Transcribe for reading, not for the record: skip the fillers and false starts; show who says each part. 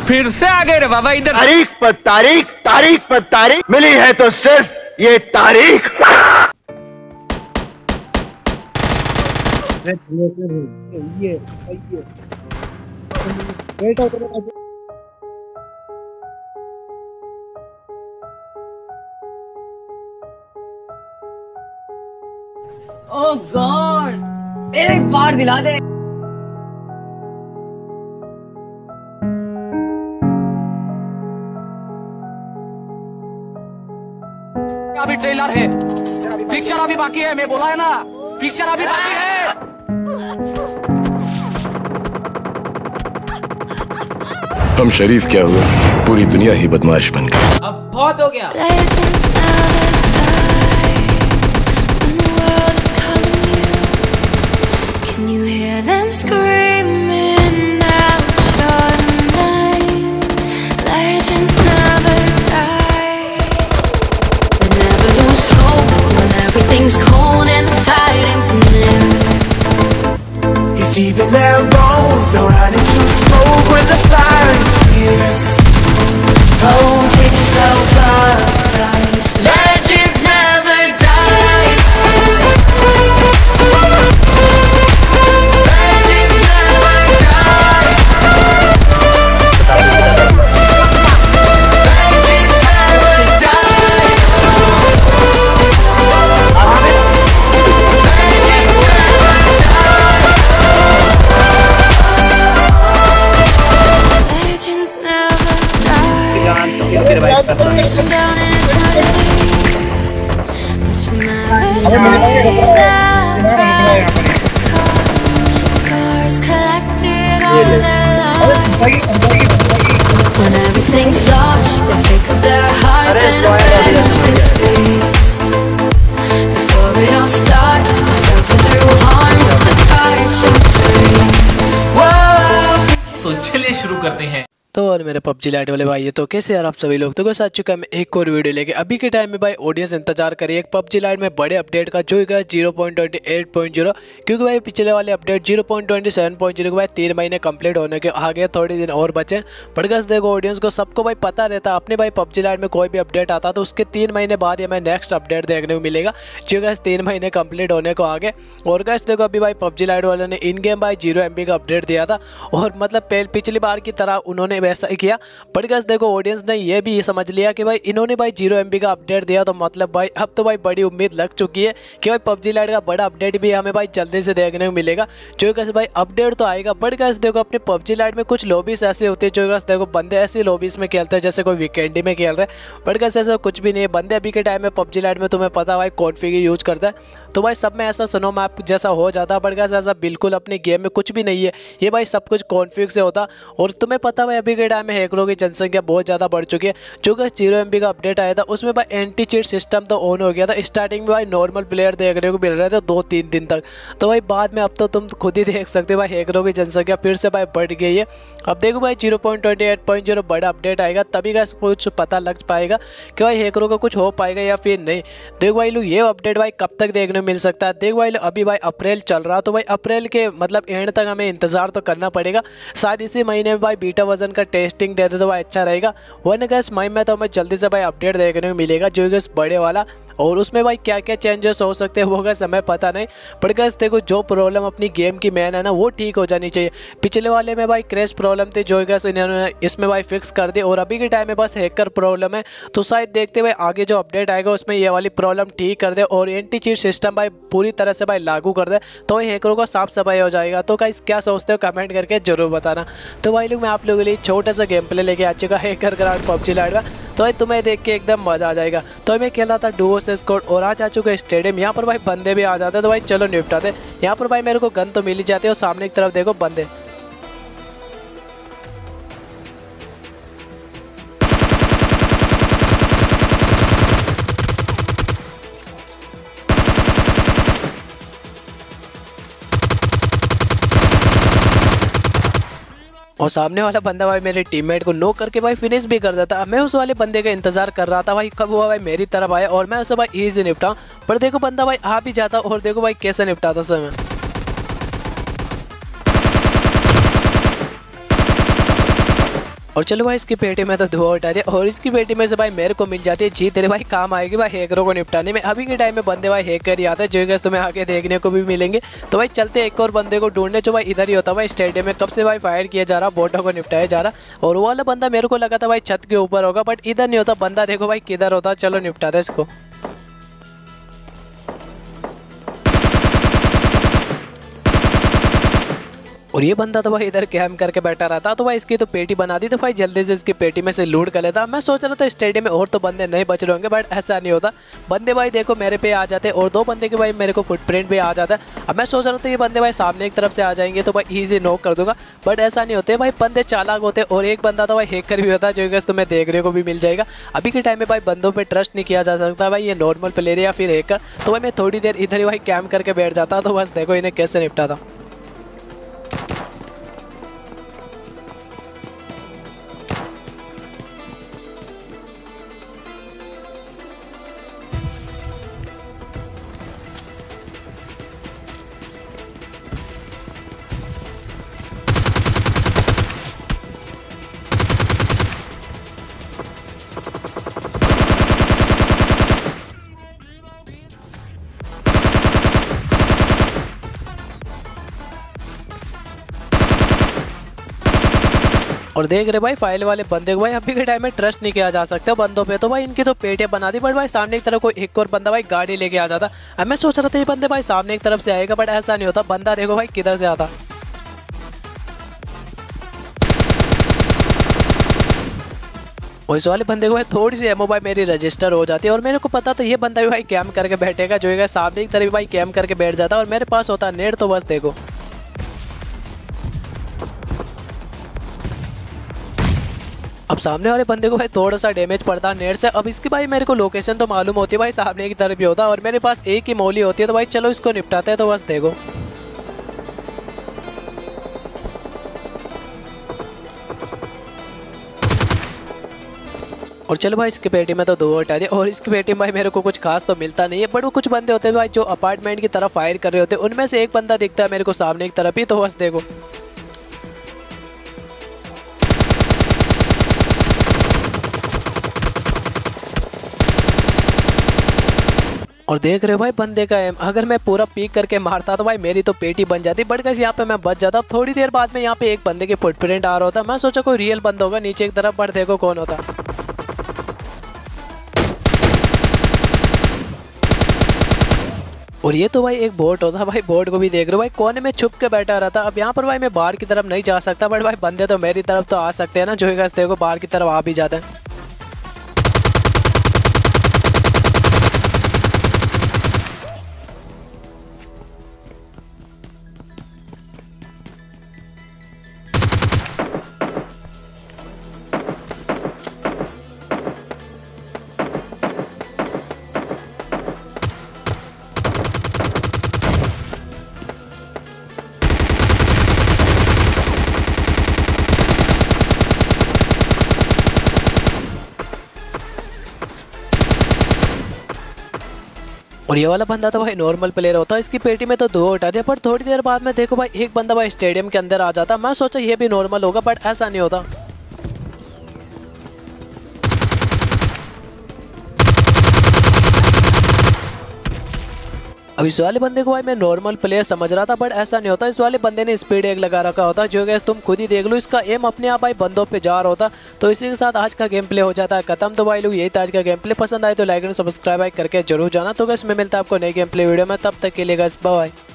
Speaker 1: फिर से आ गए रे बाबा इधर।
Speaker 2: तारीख पर तारीख, तारीख पर तारीख मिली है तो सिर्फ ये तारीख।
Speaker 3: ओह गॉड, एक बार दिला दे।
Speaker 4: अभी ट्रेलर है, पिक्चर अभी बाकी है। मैं बोला है ना, पिक्चर अभी बाकी है।
Speaker 5: हम शरीफ क्या हुए, पूरी दुनिया ही बदमाश बन गई।
Speaker 3: अब बहुत हो गया।
Speaker 6: Deep in their bones, they'll run into smoke when the fire is fierce. Oh, pick yourself up. Legends never die. Legends never die. Legends never die. Scars collected all their lives. When everything's lost, they pick up their hearts and abandon their fate. Before it all starts, they suffer through harms, the touch of fate. Whoa.
Speaker 7: तो चलिए शुरू करते हैं।
Speaker 8: तो और मेरे PUBG light वाले भाई, तो कैसे यार आप सभी लोग। तो कैसे आ चुका है मैं एक और वीडियो लेके। अभी के टाइम में भाई ऑडियंस इंतजार करिए एक पबजी लाइट में बड़े अपडेट का, जो है 0.28.0, क्योंकि भाई पिछले वाले अपडेट 0.27.0 के भाई 3 महीने कंप्लीट होने के आगे थोड़े दिन और बचे। पर गैस देखो ऑडियंस को सबको भाई पता रहता है अपने भाई पबजी लाइट में कोई भी अपडेट आता तो उसके 3 महीने बाद हमें नेक्स्ट अपडेट देखने को मिलेगा, जो गैस 3 महीने कंप्लीट होने को आगे। और गैस देखो अभी भाई पबजी लाइट वाले ने इन गेम भाई 0 MB का अपडेट दिया था, और मतलब पिछली बार की तरह उन्होंने वैसा ही किया। बट गाइस देखो ऑडियंस ने ये भी समझ लिया कि भाई इन्होंने भाई 0 MB का अपडेट दिया, तो मतलब भाई अब तो भाई बड़ी उम्मीद लग चुकी है कि भाई पबजी लाइट का बड़ा अपडेट भी हमें भाई जल्दी से देखने को मिलेगा। जो कैसे भाई अपडेट तो आएगा। बट गाइस देखो अपने पबजी लाइट में कुछ लॉबीज ऐसे होते हैं, जो गाइस देखो बंदे ऐसी लॉबीज में खेलते हैं जैसे कोई वीकेंडी में खेल रहे हैं। बट गाइस ऐसा कुछ भी नहीं है। बंदे अभी के टाइम में पबजी लाइट में तुम्हें पता भाई कॉन्फिग यूज करता है, तो भाई सब में ऐसा स्नो मैप जैसा हो जाता है। बट गाइस ऐसा बिल्कुल अपने गेम में कुछ भी नहीं है, ये भाई सब कुछ कॉन्फिग से होता। और तुम्हें पता भाई अभी के टाइम में हैकरों की जनसंख्या बहुत ज़्यादा बढ़ चुकी है। जो कि 0 MB का अपडेट आया था उसमें भाई एंटी चीट सिस्टम तो ऑन हो गया था। स्टार्टिंग में भाई नॉर्मल प्लेयर देखने को मिल रहे थे 2-3 दिन तक, तो भाई बाद में अब तो तुम खुद ही देख सकते हो भाई हैकरों की जनसंख्या फिर से भाई बढ़ गई है। अब देखो भाई 0.28.0 बड़ा अपडेट आएगा तभी का कुछ पता लग पाएगा कि भाई हैकरों का कुछ हो पाएगा या फिर नहीं। देखो भाई लोग ये अपडेट भाई कब तक देखने को मिल सकता है। देखो भाई अभी भाई अप्रैल चल रहा, तो भाई अप्रैल के मतलब एंड तक हमें इंतजार तो करना पड़ेगा। शायद इसी महीने में भाई बीटा वर्जन का टेस्टिंग दे दे तो भाई अच्छा रहेगा। वरना गैस मई में तो हमें जल्दी से भाई अपडेट देखने को मिलेगा, जो गैस बड़े वाला। और उसमें भाई क्या क्या चेंजेस हो सकते हैं वो गैस हमें पता नहीं। पर गैस देखो जो प्रॉब्लम अपनी गेम की मेन है ना वो ठीक हो जानी चाहिए। पिछले वाले में भाई क्रैश प्रॉब्लम थी, जो गैस इन्होंने इसमें भाई फिक्स कर दी। और अभी के टाइम में बस हैकर प्रॉब्लम है, तो शायद देखते भाई आगे जो अपडेट आएगा उसमें ये वाली प्रॉब्लम ठीक कर दे और एंटी चीट सिस्टम भाई पूरी तरह से भाई लागू कर दे, तो हैकरों का साफ सफाई हो जाएगा। तो गाइस क्या सोचते हो कमेंट करके जरूर बताना। तो भाई लोग मैं आप लोगों के लिए छोटा सा गेम प्ले लेके आ चुका है हैकर ग्राउंड पबजी लाइट में, तो भाई तुम्हें देख के एकदम मजा आ जाएगा। तो मैं खेल रहा था डुओ से स्क्वाड और आज आ चुका है स्टेडियम। यहाँ पर भाई बंदे भी आ जाते हैं, तो भाई चलो निपटाते। यहाँ पर भाई मेरे को गन तो मिल ही जाती है और सामने की तरफ देखो बंदे। और सामने वाला बंदा भाई मेरे टीममेट को नॉक करके भाई फिनिश भी कर देता। मैं उस वाले बंदे का इंतजार कर रहा था भाई कब वो भाई मेरी तरफ आया और मैं उसे भाई इजी निपटा। पर देखो बंदा भाई आ भी जाता और देखो भाई कैसे निपटाता समय। और चलो भाई इसकी पेटी में तो धुआं उठा दिया और इसकी पेटी में से भाई मेरे को मिल जाती है जी तेरे भाई काम आएगी भाई हैकरों को निपटाने में। अभी के टाइम में बंदे भाई हैकर ही आते हैं जो गैस तुम्हें आगे देखने को भी मिलेंगे। तो भाई चलते एक और बंदे को ढूंढने जो भाई इधर ही होता भाई स्टेडियम में कब से भाई फायर किया जा रहा, बोटों को निपटाया जा रहा। और वो वाला बंदा मेरे को लगा था भाई छत के ऊपर होगा बट इधर नहीं होता बंदा, देखो भाई किधर होता। चलो निपटाते इसको। और ये बंदा तो भाई इधर कैम्प करके बैठा रहता, तो भाई इसकी तो पेटी बना दी। तो भाई जल्दी से इसकी पेटी में से लूट कर लेता। मैं सोच रहा था स्टेडियम में और तो बंदे नहीं बच रहे होंगे बट ऐसा नहीं होता। बंदे भाई देखो मेरे पे आ जाते और दो बंदे के भाई मेरे को फुटप्रिंट भी आ जाता है। अब मैं सोच रहा था ये बंदे भाई सामने एक तरफ से आ जाएंगे तो भाई ईजी नॉक कर दूंगा बट ऐसा नहीं होते भाई, बंदे चालाक होते। और एक बंदा तो भाई हैकर भी होता है जो तुम्हें देखने को भी मिल जाएगा। अभी के टाइम में भाई बंदों पर ट्रस्ट नहीं किया जा सकता भाई, ये नॉर्मल प्लेयर या फिर हैकर। तो भाई मैं थोड़ी देर इधर ही भाई कैम्प करके बैठ जाता। तो बस देखो इन्हें कैसे निपटा था। और देख रहे भाई फाइल वाले बंदे को भाई अभी के टाइम में ट्रस्ट नहीं किया जा सकता बंदों पे। तो भाई इनकी तो पेटियां बना दी बट भाई सामने की तरफ कोई एक और बंदा भाई गाड़ी लेके आ जाता। अब मैं सोच रहा था ये बंदे भाई सामने की तरफ से आएगा बट ऐसा नहीं होता। बंदा देखो भाई किधर से आता। और इस वाले बंदे को भाई थोड़ी सी एमओ भाई मेरी रजिस्टर हो जाती है और मेरे को पता था ये बंदा भी भाई कैम्प करके बैठेगा जो है सामने की तरफ भाई कैम्प करके बैठ जाता और मेरे पास होता नेट। तो बस देखो अब सामने वाले बंदे को भाई थोड़ा सा डैमेज पड़ता है नेट से। अब इसकी भाई मेरे को लोकेशन तो मालूम होती है भाई सामने की तरफ ही होता और मेरे पास एक ही मौली होती है। तो भाई चलो इसको निपटाते हैं। तो बस देखो और चलो भाई इसकी पेटी में तो दो हटा दिया और इसकी पेटी में भाई मेरे को कुछ खास तो मिलता नहीं है बट वो कुछ बंदे होते हैं भाई जो अपार्टमेंट की तरफ फायर कर रहे होते हैं। उनमें से एक बंदा दिखता है मेरे को सामने की तरफ ही। तो बस देखो और देख रहे हो भाई बंदे का एम, अगर मैं पूरा पीक करके मारता तो भाई मेरी तो पेटी बन जाती बट गाइस यहाँ पे मैं बच जाता। थोड़ी देर बाद में यहाँ पे एक बंदे के फुटप्रिंट आ रहा होता। मैं सोचा कोई रियल बंदा होगा नीचे एक तरफ बट देखो कौन होता। और ये तो भाई एक बोट होता। भाई बोट को भी देख रहे हो भाई कोने में छुप के बैठा रहता। अब यहाँ पर भाई मैं बाहर की तरफ नहीं जा सकता बट भाई बंदे तो मेरी तरफ तो आ सकते हैं ना, जो है गाइस देखो बाहर की तरफ आ भी जाते हैं। और ये वाला बंदा तो भाई नॉर्मल प्लेयर होता है। इसकी पेटी में तो दो उठा दिया पर थोड़ी देर बाद में देखो भाई एक बंदा भाई स्टेडियम के अंदर आ जाता। मैं सोचा ये भी नॉर्मल होगा बट ऐसा नहीं होता। अब इस वाले बंदे को भाई मैं नॉर्मल प्लेयर समझ रहा था बट ऐसा नहीं होता। इस वाले बंदे ने स्पीड एक लगा रखा होता जो गैस तुम खुद ही देख लो। इसका एम अपने आप भाई बंदों पे जा रहा होता। तो इसी के साथ आज का गेम प्ले हो जाता है खत्म। तो भाई लोग यही था आज का गेम प्ले। पसंद आए तो लाइक और सब्सक्राइब करके जरूर जाना। तो गैस मैं मिलता है आपको नई गेम प्ले वीडियो में, तब तक के लिए गैस बाय।